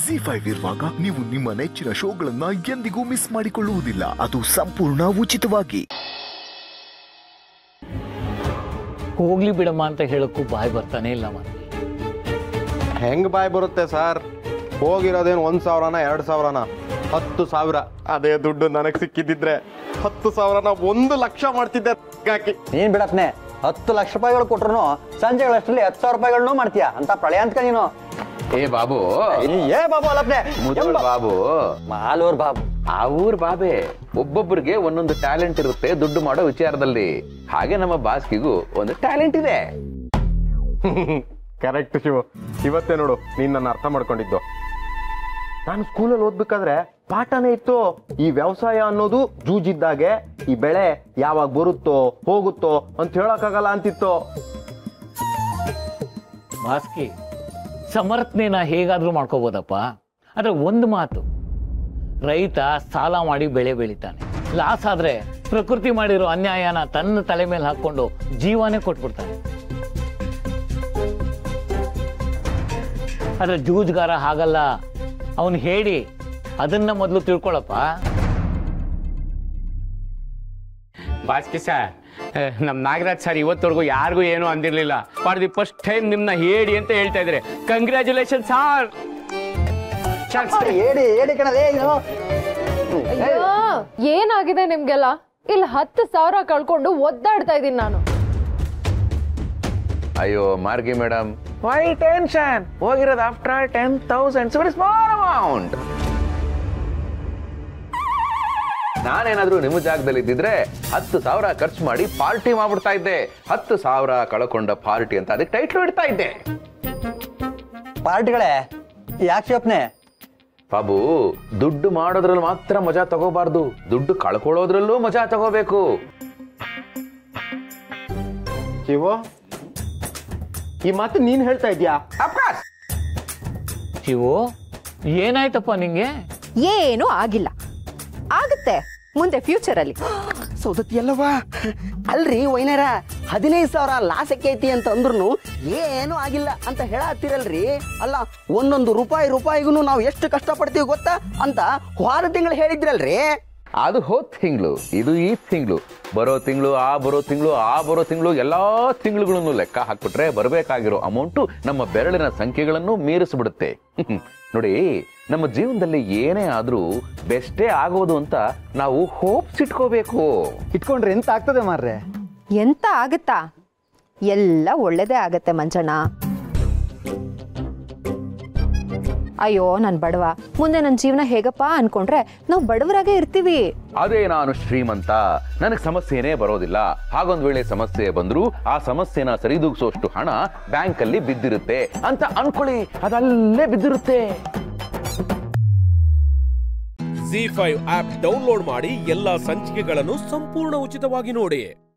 ಜಿ5 ಇರುವಾಗ ನೀವು ನಿಮ್ಮ ನೆಚ್ಚಿನ ಶೋಗಳನ್ನ ಎಂದಿಗೂ ಮಿಸ್ ಮಾಡಿಕೊಳ್ಳುವುದಿಲ್ಲ. ಅದು ಸಂಪೂರ್ಣ ಉಚಿತವಾಗಿ. ಹೋಗ್ಲಿ ಬಿಡಮ್ಮ ಅಂತ ಹೇಳಕ್ಕೂ ಬಾಯ್ ಬರ್ತಾನೆ ಇಲ್ಲ ಮತ್ತೆ. ಹೆಂಗ್ ಬಾಯ್ ಬರುತ್ತೆ ಸರ್? ಹೋಗಿರೋದೇನು 1,000ನ 2,000ನ 10,000. ಅದೇ ದುಡ್ಡು ನನಗೆ ಸಿಕ್ಕಿದ್ದಿದ್ರೆ 10,000ನ 1,00,000 ಮಾಡ್ತಿದ್ದೆ. ನೀನ್ ಬಿಡಪ್ನೆ 10 ಲಕ್ಷ ರೂಪಾಯಿಗಳು ಕೊಟ್ರು ಸಂಜೆಗಳಷ್ಟರಲ್ಲಿ 10,000 ರೂಪಾಯಿಗಳನ್ನು ಮಾಡ್ತೀಯ ಅಂತ ಪ್ರಳಯ ಅಂತ ನೀನು. ಏ ಬಾಬು, ಏ ಬಾಬು ಅಲ್ಲಪ್ನೆ, ಮುದೋಳ್ ಬಾಬು, ಮಾಲೂರ್ ಬಾಬು. ಆ ಊರ್ ಬಾಬೆ. ಒಬ್ಬೊಬ್ಬರಿಗೆ ಒಂದೊಂದು ಟ್ಯಾಲೆಂಟ್ ಇರುತ್ತೆ ದುಡ್ಡು ಮಾಡೋ ವಿಚಾರದಲ್ಲಿ. ಹಾಗೆ ನಮ್ಮ ಬಾಸ್ಕಿಗೂ ಒಂದು ಟ್ಯಾಲೆಂಟ್ ಇದೆ. ಕರೆಕ್ಟ್ ಶಿವ, ಇವತ್ತೇ ನೋಡು ನೀನ್ ನನ್ನ ಅರ್ಥ ಮಾಡ್ಕೊಂಡಿದ್ದು. ನಾನು ಸ್ಕೂಲಲ್ಲಿ ಓದ್ಬೇಕಾದ್ರೆ ಪಾಠನೇ ಇತ್ತು, ಈ ವ್ಯವಸಾಯ ಅನ್ನೋದು ಜೂಜಿದ್ದಾಗೆ, ಈ ಬೆಳೆ ಯಾವಾಗ ಬರುತ್ತೋ ಹೋಗುತ್ತೋ ಅಂತ ಹೇಳಕ್ಕಾಗಲ್ಲ ಅಂತಿತ್ತು. ಬಾಸ್ಕಿ, ಸಮರ್ಥನೆನ ಹೇಗಾದ್ರೂ ಮಾಡ್ಕೋಬೋದಪ್ಪ. ಆದ್ರೆ ಒಂದು ಮಾತು, ರೈತ ಸಾಲ ಮಾಡಿ ಬೆಳೆ ಬೆಳಿತಾನೆ. ಲಾಸ್ ಆದ್ರೆ ಪ್ರಕೃತಿ ಮಾಡಿರೋ ಅನ್ಯಾಯನ ತನ್ನ ತಲೆ ಮೇಲೆ ಹಾಕೊಂಡು ಜೀವನೇ ಕೊಟ್ಬಿಡ್ತಾನೆ. ಆದ್ರೆ ಜೂಜ್ಗಾರ ಹಾಗಲ್ಲ. ಅವನು ಹೇಳಿ ಅದನ್ನ ಮೊದಲು ತಿಳ್ಕೊಳಪ್ಪ. ಬಾಸ್ಕಿ ಸರ್, ನಮ್ ನಾಗರಾಜ್ ಸರ್ ಇವತ್ತವರೆಗೂ ಯಾರಿಗೂ ಏನು ಅಂದಿರ್ಲಿಲ್ಲ. ಫಾರ್ ದಿ ಫಸ್ಟ್ ಟೈಮ್ ನಿಮ್ನ ಹೇಳಿ ಅಂತ ಹೇಳ್ತಾ ಇದ್ರೆ ಕಂಗ್ರ್ಯಾಚುಲೇಷನ್ ಸರ್. ಏನಾಗಿದೆ ನಿಮ್ಗೆಲ್ಲ? ಇಲ್ಲಿ 10,000 ಕಳ್ಕೊಂಡು ಒದ್ದಾಡ್ತಾ ಇದೀನಿ ನಾನು. ಅಯ್ಯೋ ಮಾರ್ಗಿ ಮೇಡಮ್, ವೈ ಟೆನ್ಷನ್? ಹೋಗಿರೋದು ಆಫ್ಟರ್ 10,000 ವೆರಿ ಸ್ಮಾಲ್ ಅಮೌಂಟ್. ನಾನೇನಾದ್ರೂ ನಿಮ್ಮ ಜಾಗದಲ್ಲಿ ಇದ್ದಿದ್ರೆ 10,000 ಖರ್ಚು ಮಾಡಿ ಪಾರ್ಟಿ ಮಾಡ್ಬಿಡ್ತಾ ಇದ್ದೆ. 10,000 ಕಳ್ಕೊಂಡ ಪಾರ್ಟಿ ಅಂತ ಅದಕ್ಕೆ ಟೈಟ್ಲು ಇಡ್ತಾ ಇದ್ದೆ. ಪಾರ್ಟಿಗಳೇ ಯಾಕೆ ಶಿವಪ್ನೆ? ಬಾಬು, ದುಡ್ಡು ಮಾಡೋದ್ರಲ್ಲಿ ಮಾತ್ರ ಮಜಾ ತಗೋಬಾರ್ದು, ದುಡ್ಡು ಕಳ್ಕೊಳ್ಳೋದ್ರಲ್ಲೂ ಮಜಾ ತಗೋಬೇಕು. ಶಿವ, ಈ ಮಾತು ನೀನ್ ಹೇಳ್ತಾ ಇದ್ಯಾ? ಶಿವು, ಏನಾಯ್ತಪ್ಪ ನಿಂಗೆ? ಏನೂ ಆಗಿಲ್ಲ, ಆಗುತ್ತೆ ಮುಂದೆ ಫ್ಯೂಚರ್ ಅಲ್ಲಿ. ಸೌದತ್ತಿ ಅಲ್ಲವಾ? ಅಲ್ರಿ ವೈನರ, 15,000 ಲಾಸ್ ಐತಿ ಅಂತ ಅಂದ್ರೂ ಏನು ಆಗಿಲ್ಲ ಅಂತ ಹೇಳತ್ತೀರಲ್ರಿ. ಅಲ್ಲ, ಒಂದೊಂದು ರೂಪಾಯಿಗೂ ನಾವು ಎಷ್ಟು ಕಷ್ಟಪಡ್ತೀವಿ ಗೊತ್ತಾ ಅಂತ ಹೋದ ತಿಂಗಳು ಹೇಳಿದ್ರಲ್ರಿ. ಅದು ಹೋದ ತಿಂಗಳು, ಇದು ಈ ತಿಂಗಳು. ಬರೋ ತಿಂಗಳು, ಬರೋ ತಿಂಗಳು ಎಲ್ಲಾ ತಿಂಗಳುಗಳನ್ನು ಲೆಕ್ಕ ಹಾಕ್ಬಿಟ್ರೆ ಬರಬೇಕಾಗಿರೋ ಅಮೌಂಟು ನಮ್ಮ ಬೆರಳಿನ ಸಂಖ್ಯೆಗಳನ್ನು ಮೀರಿಸ್ಬಿಡುತ್ತೆ. ನೋಡಿ, ನಮ್ಮ ಜೀವನದಲ್ಲಿ ಏನೇ ಆದ್ರೂ ಬೆಸ್ಟೇ ಆಗೋದು ಅಂತ ನಾವು ಹೋಪ್ಸ್ ಇಟ್ಕೋಬೇಕು. ಇಟ್ಕೊಂಡ್ರೆ ಎಂತ ಆಗ್ತದೆ ಮಾರ್ರೆ? ಎಂತ ಆಗತ್ತಾ? ಎಲ್ಲ ಒಳ್ಳೇದೇ ಆಗತ್ತೆ ಮಂಜಣ್ಣ. ಅಯ್ಯೋ ನನ್ ಬಡವ, ಮುಂದೆ ನನ್ನ ಜೀವನ ಹೇಗಪ್ಪ ಅನ್ಕೊಂಡ್ರೆ ನಾವು ಬಡವರಾಗೆ ಇರ್ತೀವಿ. ಅದೇ ನಾನು ಶ್ರೀಮಂತ, ನನಗೆ ಸಮಸ್ಯೆನೇ ಬರೋದಿಲ್ಲ. ಹಾಗೊಂದ್ ವೇಳೆ ಸಮಸ್ಯೆ ಬಂದ್ರು ಆ ಸಮಸ್ಯೆನ ಸರಿದೂಗಿಸೋಷ್ಟು ಹಣ ಬ್ಯಾಂಕ್ ಅಲ್ಲಿ ಬಿದ್ದಿರುತ್ತೆ ಅಂತ ಅನ್ಕೊಳ್ಳಿ, ಅದಲ್ಲೇ ಬಿದ್ದಿರುತ್ತೆ. ಜಿ5 ಆಪ್ ಡೌನ್ಲೋಡ್ ಮಾಡಿ ಎಲ್ಲಾ ಸಂಚಿಕೆಗಳನ್ನು ಸಂಪೂರ್ಣ ಉಚಿತವಾಗಿ ನೋಡಿ.